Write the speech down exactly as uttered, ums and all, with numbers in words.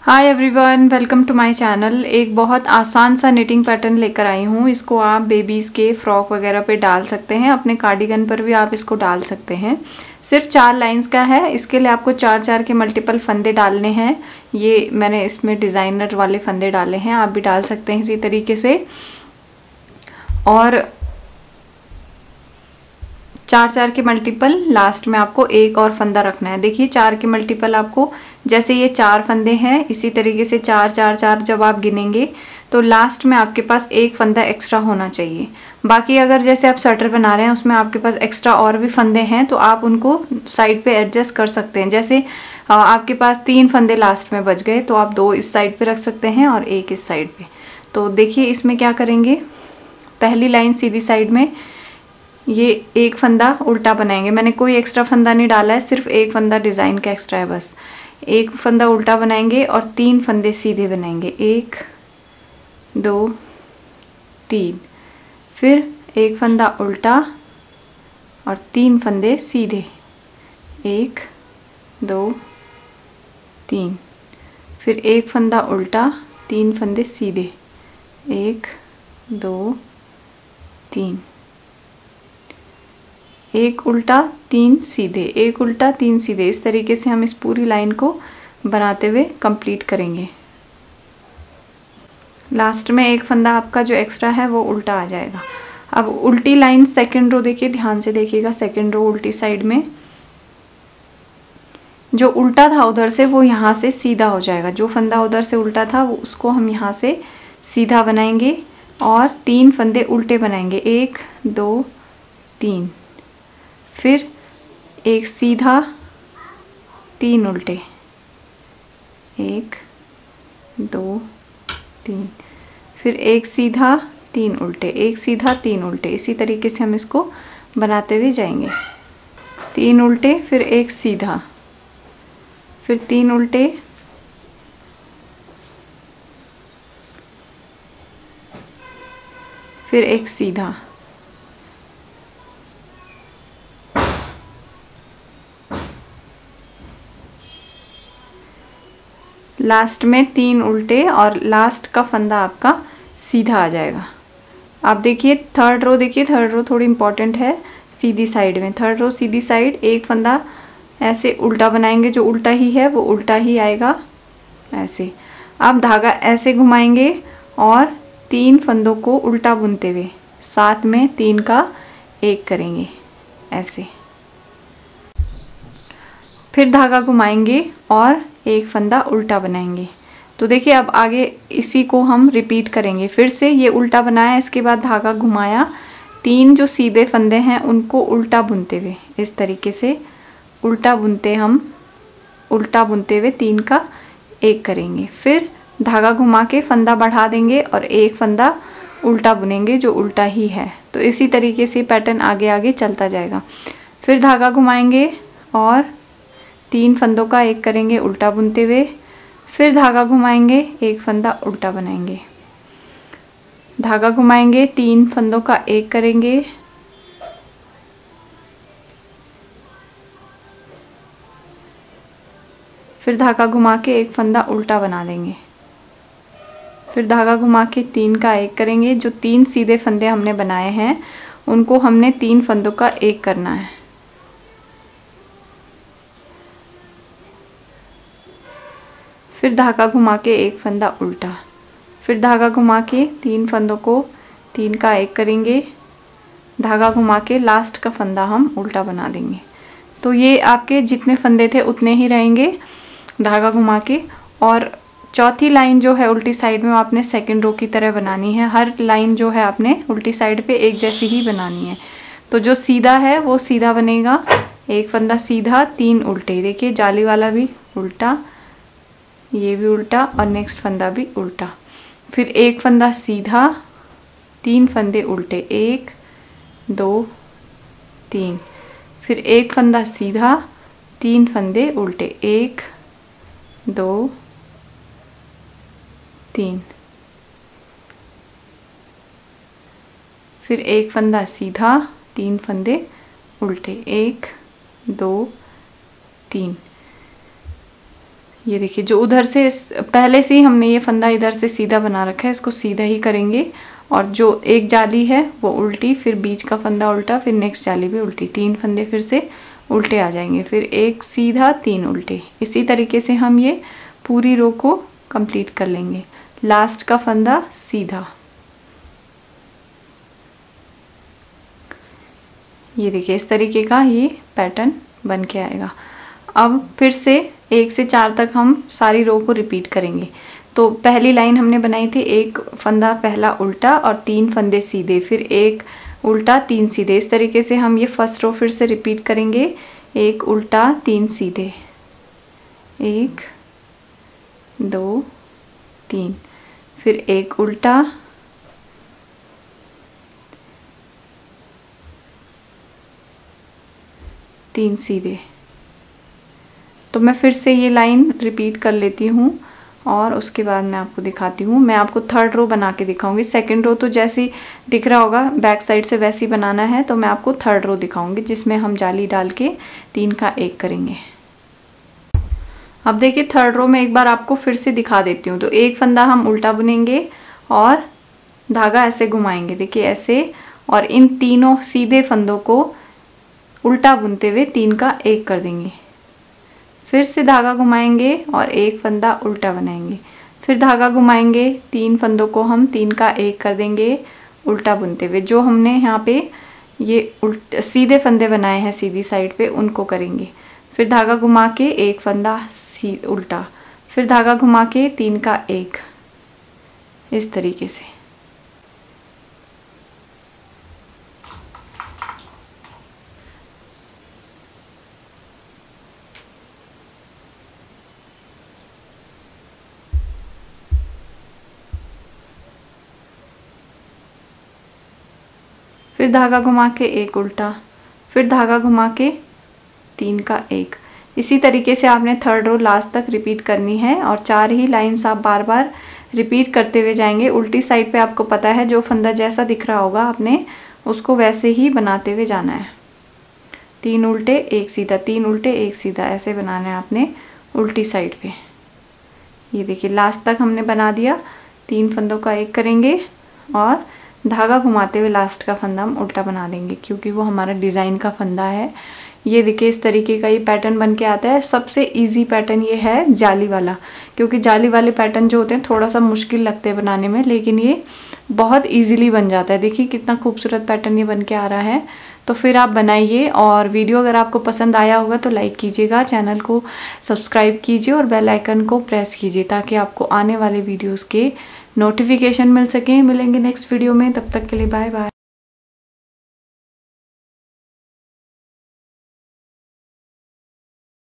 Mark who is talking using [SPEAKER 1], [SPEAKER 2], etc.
[SPEAKER 1] Hi everyone, welcome to my channel. एक बहुत आसान सा निटिंग पैटर्न लेकर आई हूँ। इसको आप बेबीज़ के फ्रॉक वगैरह पे डाल सकते हैं, अपने कार्डिगन पर भी आप इसको डाल सकते हैं। सिर्फ चार लाइंस का है। इसके लिए आपको चार चार के मल्टीपल फंदे डालने हैं। ये मैंने इसमें डिज़ाइनर वाले फंदे डाले हैं, आप भी डाल सकते हैं इसी तरीके से। और चार चार के मल्टीपल लास्ट में आपको एक और फंदा रखना है। देखिए चार के मल्टीपल आपको, जैसे ये चार फंदे हैं, इसी तरीके से चार चार चार जब आप गिनेंगे तो लास्ट में आपके पास एक फंदा एक्स्ट्रा होना चाहिए। बाकी अगर जैसे आप स्वेटर बना रहे हैं उसमें आपके पास एक्स्ट्रा और भी फंदे हैं तो आप उनको साइड पे एडजस्ट कर सकते हैं। जैसे आपके पास तीन फंदे लास्ट में बच गए तो आप दो इस साइड पे रख सकते हैं और एक इस साइड पे। तो देखिए इसमें क्या करेंगे, पहली लाइन सीधी साइड में ये एक फंदा उल्टा बनाएंगे। मैंने कोई एक्स्ट्रा फंदा नहीं डाला है, सिर्फ एक फंदा डिज़ाइन का एक्स्ट्रा है बस। एक फंदा उल्टा बनाएंगे और तीन फंदे सीधे बनाएंगे, एक दो तीन। फिर एक फंदा उल्टा और तीन फंदे सीधे, एक दो तीन। फिर एक फंदा उल्टा, तीन फंदे सीधे, एक दो तीन। एक उल्टा तीन सीधे, एक उल्टा तीन सीधे। इस तरीके से हम इस पूरी लाइन को बनाते हुए कंप्लीट करेंगे। लास्ट में एक फंदा आपका जो एक्स्ट्रा है वो उल्टा आ जाएगा। अब उल्टी लाइन सेकंड रो देखिए, ध्यान से देखिएगा। सेकंड रो उल्टी साइड में जो उल्टा था उधर से वो यहाँ से सीधा हो जाएगा। जो फंदा उधर से उल्टा था वो उसको हम यहाँ से सीधा बनाएंगे और तीन फंदे उल्टे बनाएंगे, एक दो तीन। फिर एक सीधा, तीन उल्टे, एक दो तीन। फिर एक सीधा, तीन उल्टे, एक सीधा तीन उल्टे। इसी तरीके से हम इसको बनाते हुए जाएंगे। तीन उल्टे, फिर एक सीधा, फिर तीन उल्टे, फिर एक सीधा, लास्ट में तीन उल्टे और लास्ट का फंदा आपका सीधा आ जाएगा। आप देखिए थर्ड रो, देखिए थर्ड रो थोड़ी इंपॉर्टेंट है सीधी साइड में। थर्ड रो सीधी साइड एक फंदा ऐसे उल्टा बनाएंगे, जो उल्टा ही है वो उल्टा ही आएगा ऐसे। आप धागा ऐसे घुमाएंगे और तीन फंदों को उल्टा बुनते हुए साथ में तीन का एक करेंगे ऐसे। फिर धागा घुमाएंगे और एक फंदा उल्टा बनाएंगे। तो देखिए अब आगे इसी को हम रिपीट करेंगे। फिर से ये उल्टा बनाया, इसके बाद धागा घुमाया, तीन जो सीधे फंदे हैं उनको उल्टा बुनते हुए इस तरीके से उल्टा बुनते हम उल्टा बुनते हुए तीन का एक करेंगे। फिर धागा घुमा के फंदा बढ़ा देंगे और एक फंदा उल्टा बुनेंगे जो उल्टा ही है। तो इसी तरीके से पैटर्न आगे आगे चलता जाएगा। फिर धागा घुमाएंगे और तीन फंदों का एक करेंगे उल्टा बुनते हुए। फिर धागा घुमाएंगे, एक फंदा उल्टा बनाएंगे, धागा घुमाएंगे, तीन फंदों का एक करेंगे, फिर धागा घुमा के एक फंदा उल्टा बना देंगे। फिर धागा घुमा के तीन का एक करेंगे। जो तीन सीधे फंदे हमने बनाए हैं उनको हमने तीन फंदों का एक करना है। फिर धागा घुमा के एक फंदा उल्टा, फिर धागा घुमा के तीन फंदों को तीन का एक करेंगे, धागा घुमा के लास्ट का फंदा हम उल्टा बना देंगे। तो ये आपके जितने फंदे थे उतने ही रहेंगे धागा घुमा के। और चौथी लाइन जो है उल्टी साइड में वो आपने सेकंड रो की तरह बनानी है। हर लाइन जो है आपने उल्टी साइड पे एक जैसी ही बनानी है। तो जो सीधा है वो सीधा बनेगा, एक फंदा सीधा, तीन उल्टे। देखिए जाली वाला भी उल्टा, ये भी उल्टा और नेक्स्ट फंदा भी उल्टा। फिर एक फंदा सीधा, तीन फंदे उल्टे, एक दो तीन। फिर एक फंदा सीधा, तीन फंदे उल्टे, एक दो तीन। फिर एक फंदा सीधा, तीन फंदे उल्टे, एक दो तीन। ये देखिए जो उधर से पहले से ही हमने ये फंदा इधर से सीधा बना रखा है, इसको सीधा ही करेंगे। और जो एक जाली है वो उल्टी, फिर बीच का फंदा उल्टा, फिर नेक्स्ट जाली भी उल्टी, तीन फंदे फिर से उल्टे आ जाएंगे, फिर एक सीधा तीन उल्टे। इसी तरीके से हम ये पूरी रो को कंप्लीट कर लेंगे। लास्ट का फंदा सीधा, ये देखिए इस तरीके का ये पैटर्न बन के आएगा। अब फिर से एक से चार तक हम सारी रो को रिपीट करेंगे। तो पहली लाइन हमने बनाई थी एक फंदा पहला उल्टा और तीन फंदे सीधे, फिर एक उल्टा तीन सीधे। इस तरीके से हम ये फर्स्ट रो फिर से रिपीट करेंगे। एक उल्टा तीन सीधे, एक दो तीन, फिर एक उल्टा, तीन सीधे। तो मैं फिर से ये लाइन रिपीट कर लेती हूँ और उसके बाद मैं आपको दिखाती हूँ। मैं आपको थर्ड रो बना के दिखाऊंगी। सेकंड रो तो जैसे दिख रहा होगा बैक साइड से वैसे ही बनाना है, तो मैं आपको थर्ड रो दिखाऊंगी जिसमें हम जाली डाल के तीन का एक करेंगे। अब देखिए थर्ड रो में एक बार आपको फिर से दिखा देती हूँ। तो एक फंदा हम उल्टा बुनेंगे और धागा ऐसे घुमाएंगे, देखिए ऐसे, और इन तीनों सीधे फंदों को उल्टा बुनते हुए तीन का एक कर देंगे। फिर से धागा घुमाएंगे और एक फंदा उल्टा बनाएंगे, फिर धागा घुमाएंगे, तीन फंदों को हम तीन का एक कर देंगे उल्टा बुनते हुए। जो हमने यहाँ पे ये उल्ट सीधे फंदे बनाए हैं सीधी साइड पे उनको करेंगे। फिर धागा घुमा के एक फंदा सी उल्टा, फिर धागा घुमा के तीन का एक, इस तरीके से। फिर धागा घुमा के एक उल्टा, फिर धागा घुमा के तीन का एक। इसी तरीके से आपने थर्ड रो लास्ट तक रिपीट करनी है और चार ही लाइंस आप बार बार रिपीट करते हुए जाएंगे। उल्टी साइड पे आपको पता है जो फंदा जैसा दिख रहा होगा आपने उसको वैसे ही बनाते हुए जाना है। तीन उल्टे एक सीधा, तीन उल्टे एक सीधा, ऐसे बनाना है आपने उल्टी साइड पे। ये देखिए लास्ट तक हमने बना दिया। तीन फंदों का एक करेंगे और धागा घुमाते हुए लास्ट का फंदा हम उल्टा बना देंगे क्योंकि वो हमारा डिज़ाइन का फंदा है। ये देखिए इस तरीके का ये पैटर्न बन के आता है। सबसे इजी पैटर्न ये है जाली वाला, क्योंकि जाली वाले पैटर्न जो होते हैं थोड़ा सा मुश्किल लगते हैं बनाने में, लेकिन ये बहुत इजीली बन जाता है। देखिए कितना खूबसूरत पैटर्न ये बन के आ रहा है। तो फिर आप बनाइए और वीडियो अगर आपको पसंद आया होगा तो लाइक कीजिएगा, चैनल को सब्सक्राइब कीजिए और बेल आइकन को प्रेस कीजिए ताकि आपको आने वाले वीडियोज़ के नोटिफिकेशन मिल सके। मिलेंगे नेक्स्ट वीडियो में, तब तक के लिए बाय बाय।